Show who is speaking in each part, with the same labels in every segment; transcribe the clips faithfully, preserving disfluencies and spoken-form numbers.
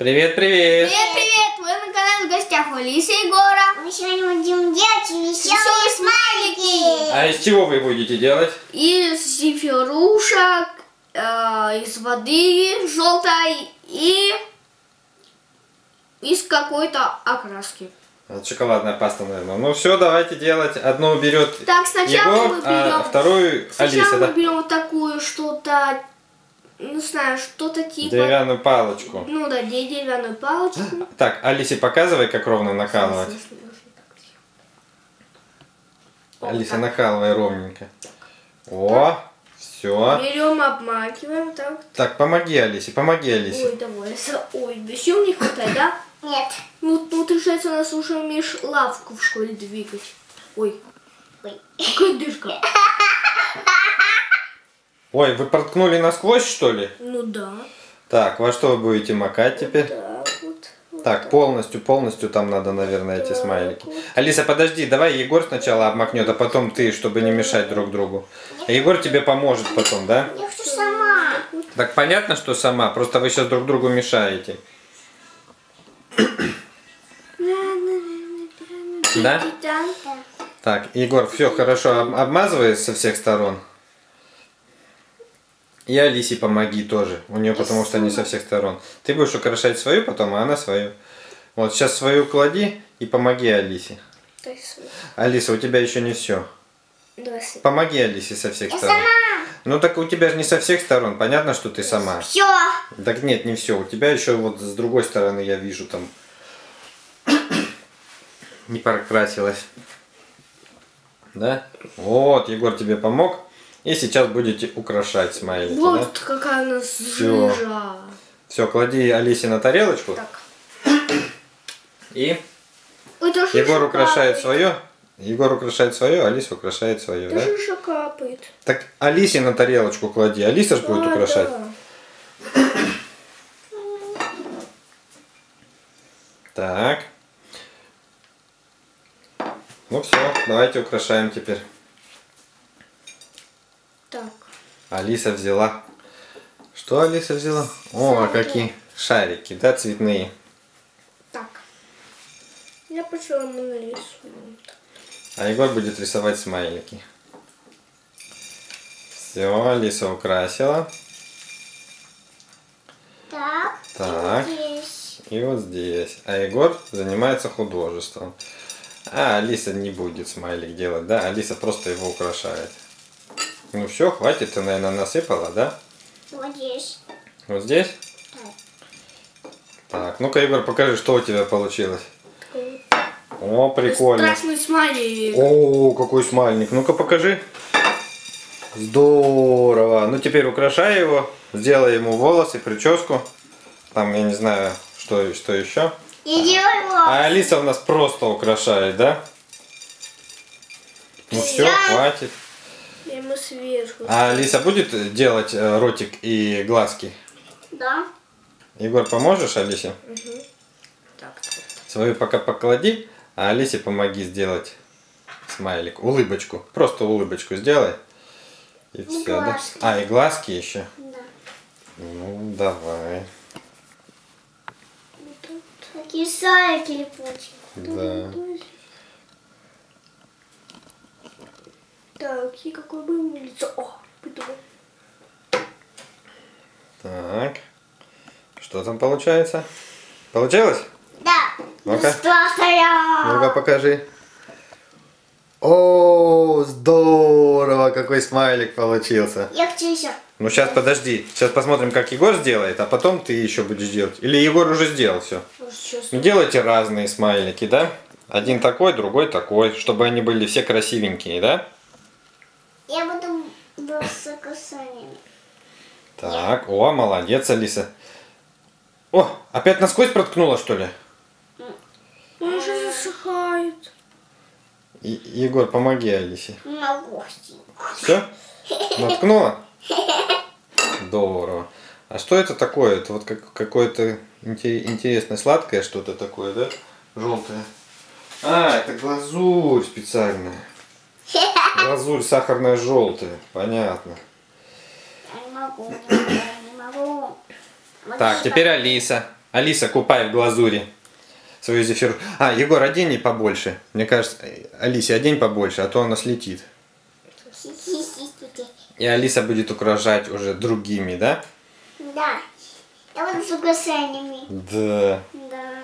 Speaker 1: Привет, привет!
Speaker 2: Привет, привет! Вы на канале в гостях у Алисы и Егора. Мы сегодня будем делать веселые смайлики.
Speaker 1: А из чего вы будете делать?
Speaker 2: Из зефирушек, э, из воды желтой и из какой-то окраски.
Speaker 1: Шоколадная паста, наверное. Ну все, давайте делать. Одну берет
Speaker 2: Так, сначала
Speaker 1: Егор,
Speaker 2: мы берем,
Speaker 1: а вторую
Speaker 2: сначала
Speaker 1: Алиса,
Speaker 2: мы
Speaker 1: да?
Speaker 2: берем вот такую что-то, не знаю, что-то типа...
Speaker 1: Деревянную палочку.
Speaker 2: Ну да, деревянную палочку.
Speaker 1: Так, Алисе показывай, как ровно накалывать. Алиса, накалывай ровненько. О, все.
Speaker 2: Берем, обмакиваем, так.
Speaker 1: Так, помоги Алисе, помоги Алисе.
Speaker 2: Ой, давай. Ой, без сил не хватает, да?
Speaker 3: Нет.
Speaker 2: Ну, ну ты, кстати, у нас уже умеешь лавку в школе двигать. Ой.
Speaker 3: Ой.
Speaker 2: Какая дырка.
Speaker 1: Ой, вы проткнули насквозь, что ли?
Speaker 2: Ну да.
Speaker 1: Так, во что вы будете макать теперь?
Speaker 2: Так вот. вот
Speaker 1: Так, полностью, полностью там надо, наверное, эти смайлики. Алиса, подожди, давай Егор сначала обмакнет, а потом ты, чтобы не мешать друг другу. А Егор тебе поможет потом, да?
Speaker 3: Я хочу сама.
Speaker 1: Так понятно, что сама, просто вы сейчас друг другу мешаете. Да? Так, Егор, все хорошо, об- обмазывай со всех сторон. И Алисе помоги тоже, у нее потому что не со всех сторон. Ты будешь украшать свою потом, а она свою. Вот, сейчас свою клади и помоги Алисе. Алиса, у тебя еще не все. Помоги Алисе со всех
Speaker 3: Я
Speaker 1: сторон.
Speaker 3: сама.
Speaker 1: Ну так у тебя же не со всех сторон, понятно, что ты сама.
Speaker 3: Все.
Speaker 1: Так нет, не все. У тебя еще вот с другой стороны я вижу там не прокрасилась. Да? Вот, Егор тебе помог. И сейчас будете украшать смайлики.
Speaker 2: Вот
Speaker 1: Да?
Speaker 2: какая у нас
Speaker 1: Всё.
Speaker 2: жижа.
Speaker 1: Все, клади Алисе на тарелочку.
Speaker 2: Так.
Speaker 1: И
Speaker 2: Ой, даже
Speaker 1: Егор
Speaker 2: жижа
Speaker 1: украшает
Speaker 2: капает.
Speaker 1: свое. Егор украшает свое, Алиса украшает свое, да?
Speaker 2: Даже жижа капает.
Speaker 1: Так Алисе на тарелочку клади. Алиса же будет
Speaker 2: А,
Speaker 1: украшать.
Speaker 2: да.
Speaker 1: Так. Ну все, давайте украшаем теперь.
Speaker 2: Так.
Speaker 1: Алиса взяла. Что Алиса взяла? О,
Speaker 2: Шарики.
Speaker 1: какие шарики, да, цветные.
Speaker 2: Так. Я почему мы нарисуем.
Speaker 1: А Егор будет рисовать смайлики. Все, Алиса украсила.
Speaker 3: Так.
Speaker 1: Так.
Speaker 3: Здесь.
Speaker 1: И вот здесь. А Егор занимается художеством. А Алиса не будет смайлик делать, да? Алиса просто его украшает. Ну все, хватит, ты, наверное, насыпала, да?
Speaker 3: Вот здесь.
Speaker 1: Вот здесь?
Speaker 3: Так.
Speaker 1: Так, ну-ка, Егор, покажи, что у тебя получилось. О, прикольно.
Speaker 2: Страшный смайлик.
Speaker 1: О, какой смайлик. Ну-ка, покажи. Здорово. Ну, теперь украшай его. Сделай ему волосы, прическу. Там, я не знаю, что, что еще.
Speaker 3: Я делаю.
Speaker 1: А Алиса у нас просто украшает, да? Ну все,
Speaker 3: Я-
Speaker 1: хватит.
Speaker 2: Я ему сверху.
Speaker 1: А Алиса будет делать э, ротик и глазки?
Speaker 3: Да.
Speaker 1: Егор, поможешь Алисе?
Speaker 2: Угу. Так.
Speaker 1: Свою пока поклади, а Алисе помоги сделать смайлик. Улыбочку. Просто улыбочку сделай. И все, да?
Speaker 3: глазки.
Speaker 1: А, и глазки еще.
Speaker 3: Да.
Speaker 1: Ну, давай.
Speaker 3: Такие шарики липучие.
Speaker 1: Да.
Speaker 2: Так, и какое бы ему лицо? О, придумал.
Speaker 1: Так. Что там получается? Получилось?
Speaker 3: Да.
Speaker 1: Ну-ка.
Speaker 3: Страшная.
Speaker 1: Ну-ка, покажи. О, здорово! Какой смайлик получился.
Speaker 3: Я хочу еще.
Speaker 1: Ну, сейчас подожди. Сейчас посмотрим, как Егор сделает, а потом ты еще будешь делать. Или Егор уже сделал все.
Speaker 2: Сейчас.
Speaker 1: Ну, делайте разные смайлики, да? Один такой, другой такой, чтобы они были все красивенькие, да?
Speaker 3: Я буду с касаниями.
Speaker 1: Так, о, молодец, Алиса. О, опять насквозь проткнула, что ли?
Speaker 2: Он уже засыхает.
Speaker 1: И- Егор, помоги Алисе.
Speaker 3: Могу.
Speaker 1: Все? Наткнула? Здорово. А что это такое? Это вот как, какое-то интер- интересное сладкое что-то такое, да? Желтое. А, это глазурь специальная. Глазурь сахарная желтая. Понятно.
Speaker 3: Я не могу, не могу, не могу. Вот
Speaker 1: Так,
Speaker 3: это.
Speaker 1: теперь Алиса. Алиса, купай в глазури свою зефиру. А, Егор, одень ей побольше. Мне кажется, Алисе одень побольше, а то она слетит. И Алиса будет украшать уже другими, да?
Speaker 3: Да. Я буду с украшениями.
Speaker 1: Да.
Speaker 3: Да.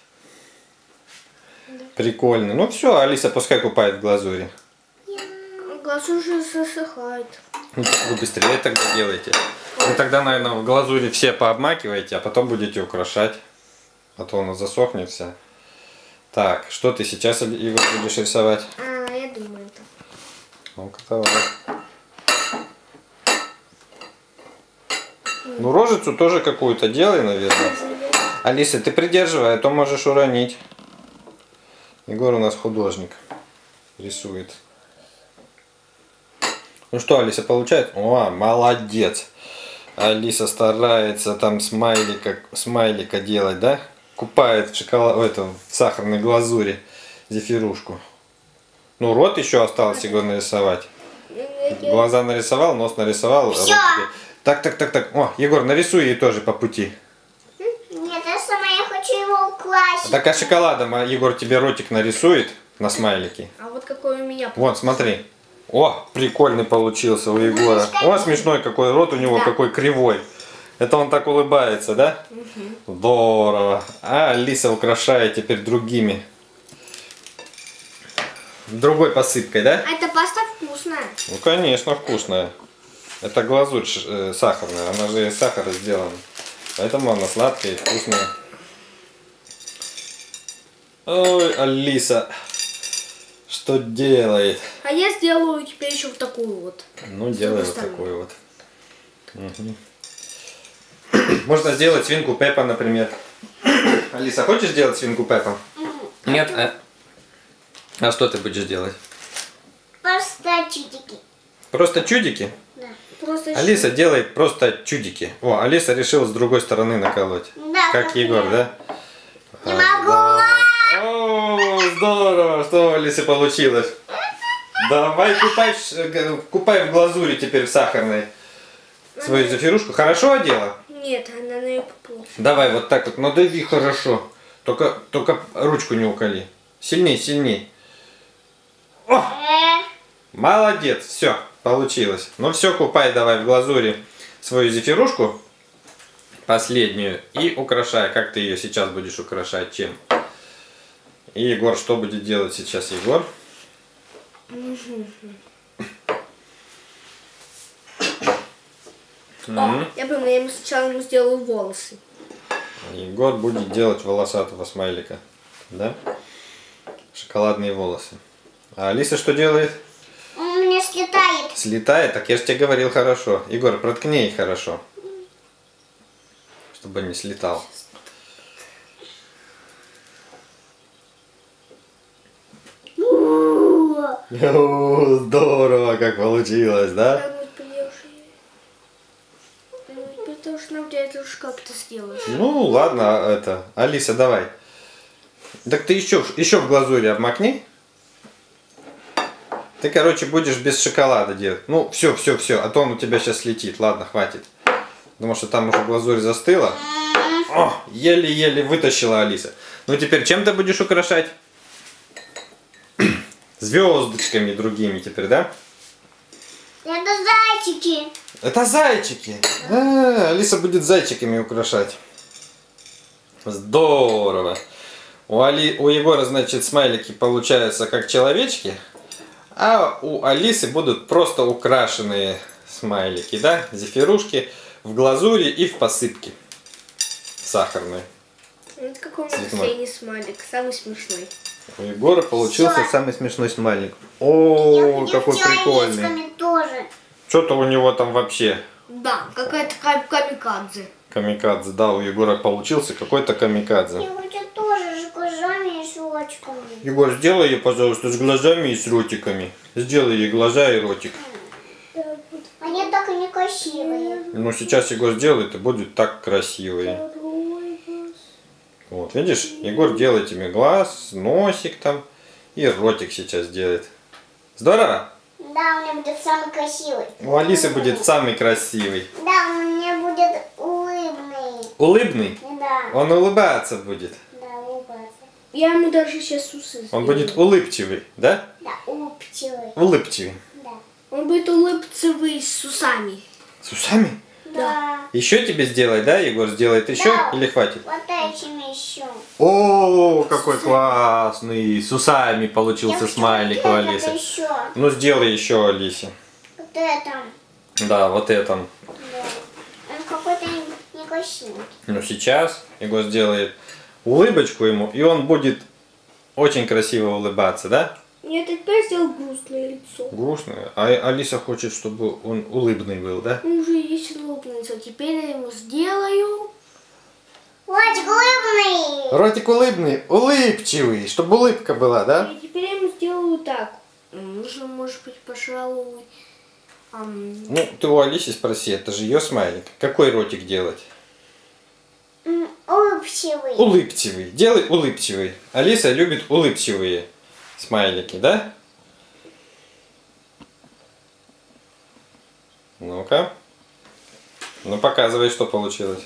Speaker 1: Прикольно. Ну все, Алиса пускай купает в глазури.
Speaker 2: Глазурь уже засыхает.
Speaker 1: Ну, вы быстрее тогда делайте. Ну тогда, наверное, в глазури все пообмакиваете, а потом будете украшать. А то она засохнет вся. Так, что ты сейчас, Игорь, будешь рисовать?
Speaker 2: А, я думаю, это.
Speaker 1: Ну-ка, давай. Ну, рожицу тоже какую-то делай, наверное. Алиса, ты придерживай, а то можешь уронить. Егор у нас художник. Рисует. Ну что, Алиса, получает? О, молодец. Алиса старается там смайлика, смайлика делать, да? Купает в шоколад, в этом, в сахарной глазури зефирушку. Ну, рот еще осталось, Егор, нарисовать. Глаза нарисовал, нос нарисовал. Рот тебе... Так, так, так, так. О, Егор, нарисуй ей тоже по пути.
Speaker 3: Нет, я сама я хочу его украсить.
Speaker 1: Так, а шоколадом а Егор тебе ротик нарисует на смайлике.
Speaker 2: А вот какой у меня.
Speaker 1: Вот, смотри. О, прикольный получился у Егора. О, смешной какой рот у него, да. Какой кривой. Это он так улыбается, да? Угу. Здорово. А Алиса украшает теперь другими. Другой посыпкой, да?
Speaker 2: А эта паста вкусная.
Speaker 1: Ну, конечно, вкусная. Это глазурь э, сахарная. Она же из сахара сделана. Поэтому она сладкая и вкусная. Ой, Алиса. Что делает?
Speaker 2: А я сделаю теперь еще вот такую вот.
Speaker 1: Ну, делай вот такую вот. Угу. Можно сделать свинку Пеппа, например. Алиса, хочешь сделать свинку Пеппа? Нет? А, а что ты будешь делать?
Speaker 3: Просто чудики.
Speaker 1: Просто чудики?
Speaker 3: Да.
Speaker 2: Просто
Speaker 1: Алиса делает просто чудики. О, Алиса решила с другой стороны наколоть.
Speaker 3: Да,
Speaker 1: как Егор, я. Да?
Speaker 3: Не
Speaker 1: а,
Speaker 3: могу.
Speaker 1: Да. О, здорово, что у Алисы получилось. Давай купай, купай в глазури теперь в сахарной свою зефирушку. Хорошо одела?
Speaker 2: Нет, она на ее поплохо.
Speaker 1: Давай вот так вот, надави хорошо. Только, только ручку не уколи. Сильней, сильней. О! Молодец, все, получилось. Ну все, купай давай в глазури свою зефирушку. Последнюю. И украшай. Как ты ее сейчас будешь украшать? Чем? И Егор, что будет делать сейчас Егор?
Speaker 2: О, я понимаю, я ему сначала ему сделаю волосы.
Speaker 1: Егор будет делать волосатого смайлика. Да? Шоколадные волосы. А Алиса что делает?
Speaker 3: Он у меня слетает.
Speaker 1: Слетает? Так я же тебе говорил хорошо. Егор, проткни их хорошо. Чтобы не слетал. О, здорово, как получилось, да?
Speaker 2: Потому что нам дядя уж как-то сделаешь.
Speaker 1: Ну ладно, это. Алиса, давай. Так ты еще, еще в глазури обмакни. Ты, короче, будешь без шоколада делать. Ну, все, все, все. А то он у тебя сейчас летит. Ладно, хватит. Потому что там уже глазурь застыла. О, еле-еле вытащила Алиса. Ну теперь чем ты будешь украшать? Звездочками другими теперь, да?
Speaker 3: Это зайчики.
Speaker 1: Это зайчики. А, Алиса будет зайчиками украшать. Здорово. У, Али... у Егора, значит, смайлики получаются как человечки. А у Алисы будут просто украшенные смайлики, да? Зефирушки в глазури и в посыпке сахарной.
Speaker 2: Это какой у меня последний смайлик, самый смешной.
Speaker 1: У Егора получился Все. самый смешной смайлик. О, я какой прикольный.
Speaker 3: Тоже.
Speaker 1: Что-то у него там вообще.
Speaker 2: Да, какая-то камикадзе.
Speaker 1: Камикадзе, да, у Егора получился какой-то камикадзе.
Speaker 3: Я хочу тоже с глазами и с ротиками.
Speaker 1: Егор, сделай ее, пожалуйста, с глазами и с ротиками. Сделай ей глаза и ротик.
Speaker 3: Они так и не красивые.
Speaker 1: Ну, сейчас Егор сделает, и будет так красивые. Вот, видишь, Егор делает тебе глаз, носик там и ротик сейчас делает. Здорово?
Speaker 3: Да, у меня будет самый красивый.
Speaker 1: У Алисы будет самый красивый.
Speaker 3: Да, у меня будет улыбный.
Speaker 1: Улыбный?
Speaker 3: Да. Да.
Speaker 1: Он улыбаться будет.
Speaker 3: Да, улыбаться.
Speaker 2: Я ему даже сейчас усы
Speaker 1: Он
Speaker 2: сделаю.
Speaker 1: будет улыбчивый, да?
Speaker 3: Да, улыбчивый.
Speaker 1: Улыбчивый.
Speaker 3: Да.
Speaker 2: Он будет улыбцевый с усами.
Speaker 1: С усами?
Speaker 3: Да.
Speaker 1: Еще тебе сделать, да, Егор? Сделает еще
Speaker 3: Да.
Speaker 1: или хватит?
Speaker 3: Вот этим еще.
Speaker 1: О, какой классный! С усами получился
Speaker 3: Я хочу
Speaker 1: смайлик у
Speaker 3: вот это
Speaker 1: Алисы.
Speaker 3: еще.
Speaker 1: Ну, сделай еще Алисе.
Speaker 3: Вот это.
Speaker 1: Да, вот этом.
Speaker 3: Да. Он какой-то некрасивый.
Speaker 1: Ну, сейчас Егор сделает улыбочку ему, и он будет очень красиво улыбаться, да?
Speaker 2: Я теперь сделал грустное лицо.
Speaker 1: Грустно. А Алиса хочет, чтобы он улыбный был, да?
Speaker 2: Он уже есть улыбное лицо. Теперь я ему сделаю.
Speaker 3: Ротик улыбный.
Speaker 1: Ротик улыбный, улыбчивый, чтобы улыбка была, да?
Speaker 2: И теперь я ему сделаю так. Нужно, может быть, пожалуй... ам,
Speaker 1: Ну, ты у Алисы спроси, это же ее смайлик. Какой ротик делать?
Speaker 3: М, Улыбчивый.
Speaker 1: Улыбчивый. Делай улыбчивый. Алиса любит улыбчивые смайлики, да? Ну-ка. Ну, показывай, что получилось.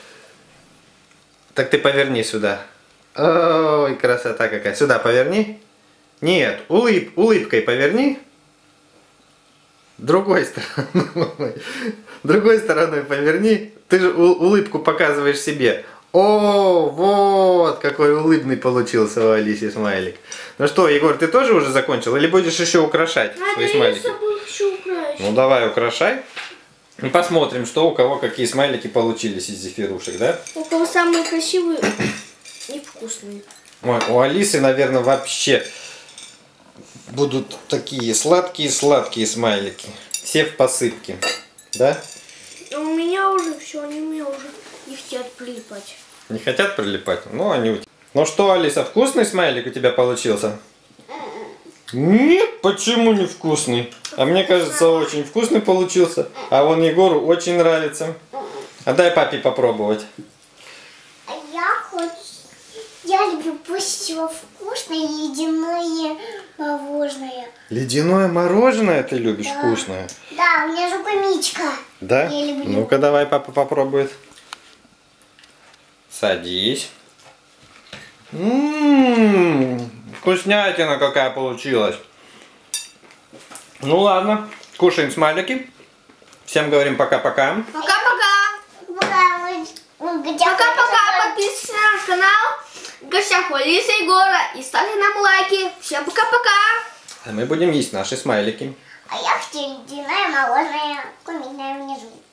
Speaker 1: Так ты поверни сюда. Ой, красота какая. Сюда поверни. Нет, улыб, улыбкой поверни. Другой стороной. Другой стороной поверни. Ты же у- улыбку показываешь себе. О, вот какой улыбный получился у Алисы смайлик. Ну что, Егор, ты тоже уже закончил? Или будешь еще украшать
Speaker 2: А,
Speaker 1: свои
Speaker 2: да, я с
Speaker 1: смайлики?
Speaker 2: собой хочу украсть.
Speaker 1: Ну давай, украшай. И посмотрим, что у кого какие смайлики получились из зефирушек, да?
Speaker 2: У кого самые красивые и вкусные.
Speaker 1: Ой, у Алисы, наверное, вообще будут такие сладкие-сладкие смайлики. Все в посыпке, да?
Speaker 2: А у меня уже все, они у меня уже не хотят прилипать.
Speaker 1: Не хотят прилипать? Ну, они у тебя. Ну что, Алиса, вкусный смайлик у тебя получился? Нет, почему не вкусный? А мне кажется, очень вкусный получился. А вон Егору очень нравится. А дай папе попробовать.
Speaker 3: А я хочу... Я люблю больше всего вкусное ледяное мороженое.
Speaker 1: Ледяное мороженое ты любишь
Speaker 3: Да.
Speaker 1: вкусное?
Speaker 3: Да, у меня зубомичка.
Speaker 1: Да?
Speaker 3: Я люблю.
Speaker 1: Ну-ка, давай папа попробует. Садись. Ммм, вкуснятина какая получилась. Ну ладно, кушаем смайлики. Всем говорим пока-пока.
Speaker 2: Пока-пока! Пока-пока! Подписывайтесь на наш канал. В гостях у Алисы и Егора. И ставьте нам лайки. Всем пока-пока!
Speaker 1: А мы будем есть наши смайлики.
Speaker 3: А я хочу ледяное мороженое. Комментарий внизу.